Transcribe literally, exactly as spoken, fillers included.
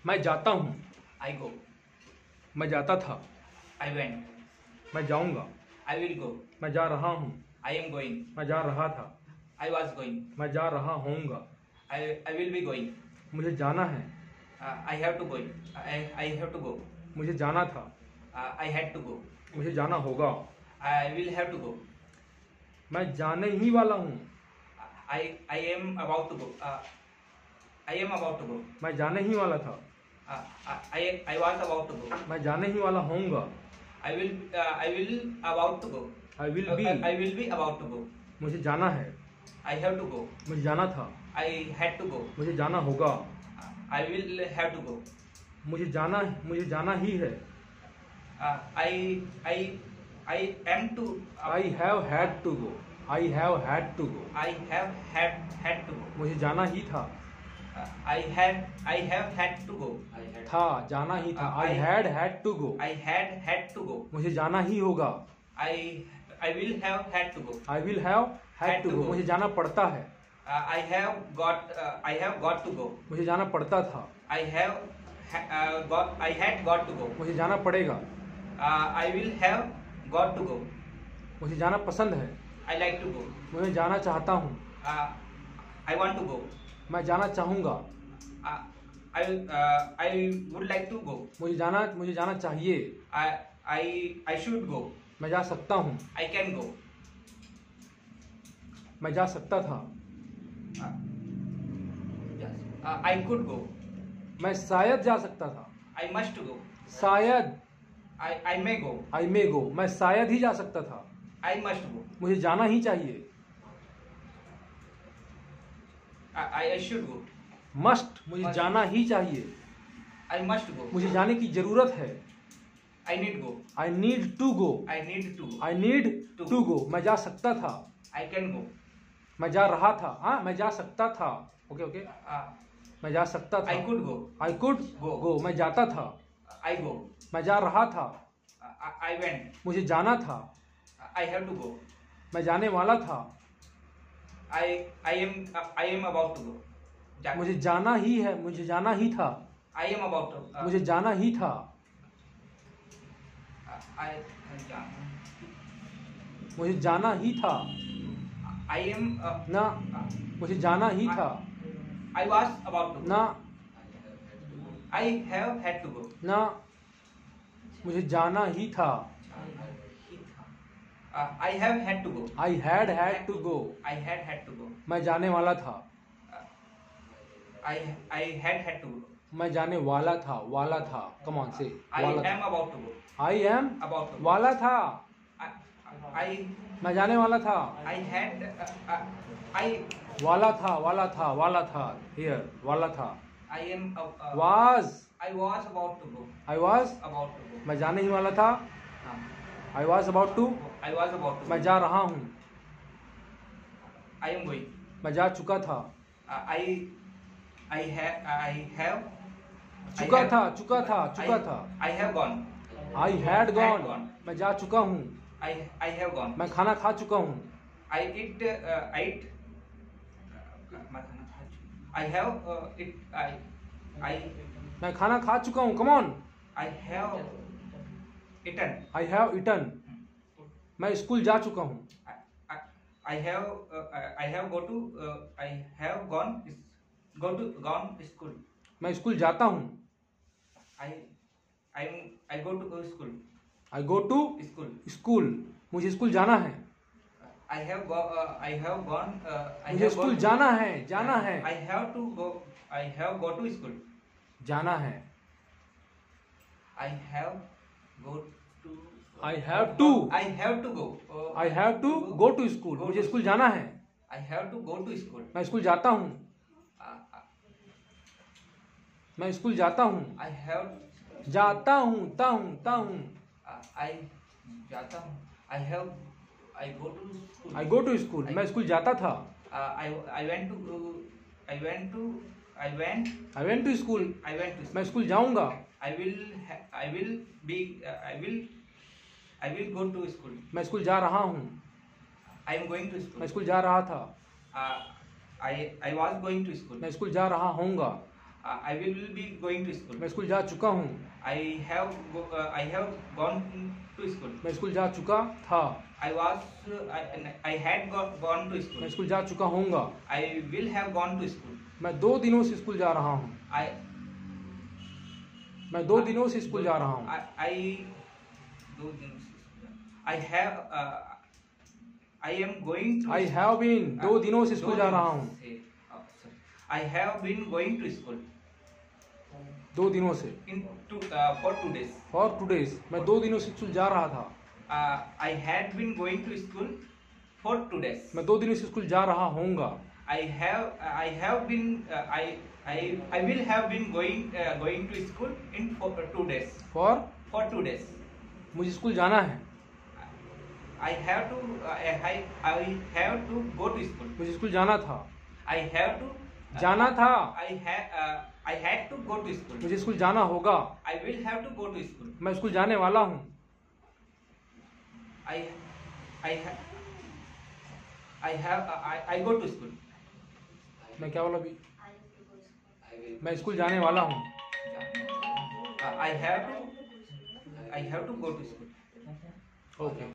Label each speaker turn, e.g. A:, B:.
A: मैं जाता हूँ।
B: I go.
A: मैं जाता था।
B: I went.
A: मैं जाऊँगा।
B: I will go.
A: मैं जा रहा हूँ।
B: I am going.
A: मैं जा रहा था।
B: I was going.
A: मैं जा रहा होऊंगा।
B: I I will be going.
A: मुझे जाना है।
B: Uh, I have to go. I I have to go.
A: मुझे जाना था।
B: Uh, I had to go.
A: मुझे जाना होगा।
B: I will have to go.
A: मैं जाने ही वाला हूँ।
B: I I am about to go. Uh, I am about to go.
A: मैं जाने ही वाला था।
B: Uh, I I was about to go.
A: मैं जाने ही वाला होऊंगा।
B: I will uh, I will about to go.
A: I will
B: Uh,
A: be.
B: I will be about to go.
A: मुझे जाना है।
B: I have to go.
A: मुझे जाना था।
B: I had to go.
A: मुझे जाना होगा।
B: I will have to go.
A: मुझे जाना मुझे जाना ही है।
B: Uh, I I I am to.
A: I have had to go. I have had to go.
B: I have had had to go.
A: मुझे जाना ही था।
B: Uh, I had I have had to go. I had.
A: था जाना ही था। I
B: I-
A: had had to go.
B: I had had to go.
A: मुझे जाना ही होगा।
B: I I will have had to go.
A: I will have had
B: Had
A: to
B: to
A: go.
B: go.
A: मुझे जाना पड़ता है।
B: Uh, I have got uh, I have got to go.
A: मुझे जाना पड़ता था।
B: I have ha- uh, got I had got to go.
A: मुझे जाना पड़ेगा।
B: Uh, I will have got to go.
A: मुझे जाना पसंद है।
B: I like to go.
A: मैं जाना चाहता हूँ।
B: Uh, I want to go.
A: मैं जाना चाहूँगा।
B: Uh, I uh, I would like to go.
A: मुझे जाना मुझे जाना चाहिए।
B: I I I should go.
A: मैं जा सकता हूँ।
B: I can go.
A: मैं जा सकता था।
B: Uh, yes. Uh, I could go.
A: मैं शायद जा सकता था।
B: I must go.
A: शायद
B: I I may go.
A: आई मे गो। मैं शायद ही जा सकता था।
B: I must go.
A: मुझे जाना ही चाहिए।
B: I I I should go.
A: Must मुझे
B: Must.
A: जाना ही चाहिए।
B: I must go.
A: मुझे जाने की जरूरत है।
B: I need go.
A: I need to go.
B: I need to.
A: I need
B: To.
A: To go. मैं जा सकता था।
B: I can go.
A: मैं जा रहा था। हाँ मैं जा सकता था। Okay okay.
B: Uh,
A: मैं जा सकता था।
B: I could go.
A: I could
B: Go.
A: Go. मैं जाता था।
B: I go.
A: मैं जा रहा था।
B: Uh, I, I went.
A: मुझे जाना था।
B: I have to go.
A: मैं जाने वाला था।
B: I I am uh, I am about to go. Ja-
A: मुझे जाना ही है। मुझे जाना ही था।
B: I am about to. Uh,
A: मुझे जाना ही था।
B: uh, I I ja-
A: मुझे जाना ही था।
B: I am. Uh,
A: ना
B: uh,
A: मुझे जाना ही था।
B: I was about to.
A: ना
B: I have had to go.
A: ना मुझे जाना ही था।
B: Uh, I have had to go.
A: I had had to go.
B: I had had to go.
A: मैं जाने वाला था।
B: I I had had to go.
A: मैं जाने वाला था। वाला था। कम ऑन से
B: I
A: वाला
B: am
A: था।
B: about to go.
A: I am
B: About to go.
A: वाला था।
B: I I
A: मैं जाने वाला था।
B: I had uh, uh, I
A: वाला था। वाला था। वाला था। हियर वाला था।
B: I am uh, uh,
A: was
B: I was about to go.
A: I was
B: About to go.
A: मैं जाने ही वाला था।
B: Um,
A: I was about to
B: I was about to
A: मैं
B: go.
A: जा रहा हूँ।
B: I am going.
A: मैं जा चुका था।
B: Uh, I I have I have I
A: चुका
B: have-
A: था। चुका था। चुका
B: I-
A: था।
B: I have gone.
A: I had
B: Had
A: gone.
B: gone.
A: मैं जा चुका हूँ।
B: I I have gone.
A: मैं खाना खा चुका हूँ।
B: I eat uh, ate. uh, मैं खाना खा चुका- I have uh, it I I
A: मैं खाना खा चुका हूँ। Come on.
B: I have eaten.
A: I have eaten. मैं स्कूल जा चुका हूँ।
B: I, I, I have uh, I have go to uh, I have gone go to gone school.
A: मैं स्कूल जाता हूँ।
B: I I I go to go school.
A: I go to
B: School.
A: School. मुझे school जाना है।
B: I have go uh, I have gone. Uh, I
A: मुझे
B: have
A: school
B: gone to-
A: जाना है। जाना है।
B: I have to go. I have go to school.
A: जाना है।
B: I have go to.
A: I have to
B: I have to go. Uh,
A: I have to go to school.
B: Go
A: मुझे
B: to
A: school जाना है।
B: I have to go to school.
A: मैं school जाता हूँ।
B: Uh, uh,
A: मैं school जाता हूँ।
B: I have.
A: जाता हूँ। ता हूँ। ता हूँ।
B: Uh, I जाता हूँ. I have. I go to school.
A: I go to school. मैं स्कूल जाता था।
B: Uh, I I went to. Uh, I went to. I went.
A: I went to school.
B: I went to.
A: मैं school जाऊंगा।
B: I will. Ha- I will be. Uh, I will. I will go to school.
A: मैं school जा रहा हूँ।
B: I am going to
A: मैं
B: school.
A: School जा रहा था।
B: Uh, I I was going to school.
A: मैं स्कूल जा रहा होऊंगा।
B: Uh, I will be going to school.
A: मैं स्कूल जा चुका हूँ।
B: I have go, uh, I have gone to school.
A: मैं स्कूल जा चुका था।
B: I was uh, I, I had got, gone to school.
A: मैं स्कूल जा चुका हूँगा।
B: I will have gone to school.
A: मैं दो दिनों से स्कूल जा रहा हूँ।
B: I
A: मैं दो दिनों से स्कूल जा रहा हूँ।
B: I, I दो दिनों से school I have uh, I am going to
A: I have been दो दिनों से स्कूल जा रहा हूँ।
B: oh, sorry. I have been going to school
A: दो दिनों से
B: in two, uh, for two days.
A: for two days मैं दो दिनों से स्कूल जा रहा था।
B: Uh, I had been going to school for two days.
A: मैं दो दिनों से स्कूल जा रहा हूँगा।
B: I have I have been uh, I I I will have been going uh, going to school in for two days.
A: for
B: For two days.
A: मुझे school जाना है।
B: I have to uh, I I have to go to school.
A: मुझे school जाना था।
B: I have to uh,
A: जाना था।
B: I had uh, I had to go to school.
A: मुझे school जाना होगा।
B: I will have to go to school.
A: मैं school जाने वाला हूँ।
B: I I ha, I have uh, I I go to school.
A: मैं क्या बोला अभी? मैं स्कूल जाने वाला हूँ।
B: Uh, I have to I have to go to school.
A: Okay.